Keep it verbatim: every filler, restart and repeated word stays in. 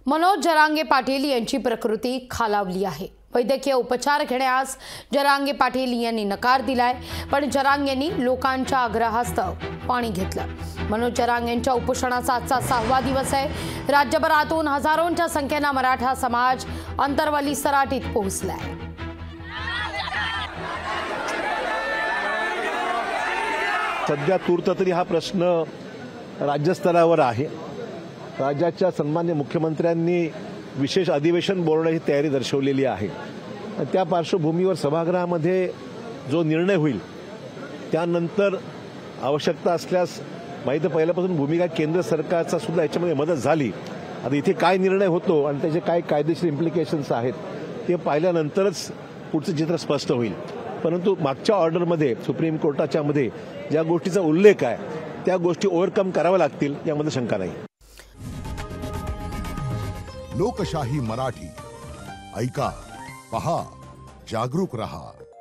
मनोज जरांगे पाटील यांची प्रकृती खालावली आहे। वैद्यकीय उपचार घेण्यास जरांगे पाटील यांनी नकार दिलाय, पण जरांगेंनी लोकांच्या आग्रहास्तव पाणी घेतलं। मनोज जरांगेंच्या उपोषणाचा आजचा सहावा दिवस आहे। राज्यभरातून हजारोंच्या संख्येने मराठा समाज अंतरवली सराटीत पोहोचलाय। सध्या तूर्त तरी हा प्रश्न राज्यस्तरावर आहे। राज्याच्या सन्मान्य मुख्यमंत्र्यांनी विशेष अधिवेशन बोलवण्याची तयारी दर्शवलेली आहे। त्या पार्श्वभूमीवर सभागृहामध्ये जो निर्णय होईल त्यानंतर आवश्यकता असल्यास माहिती पहिल्यापासून भूमिका केंद्र सरकारचा सुद्धा याच्यामध्ये मदत झाली। आता इथे काय निर्णय होतो आणि त्याचे काय कायदेशीर इम्प्लिकेशन्स आहेत ते पाहिल्यानंतरच पुढचं चित्र स्पष्ट होईल। परंतु मागच्या ऑर्डरमध्ये सुप्रीम कोर्टाच्या मध्ये ज्या गोष्टीचा उल्लेख आहे त्या गोष्टी ओव्हरकम कराव्या लागतील यामध्ये शंका नाही। लोकशाही मराठी ऐका, पहा, जागरूक रहा।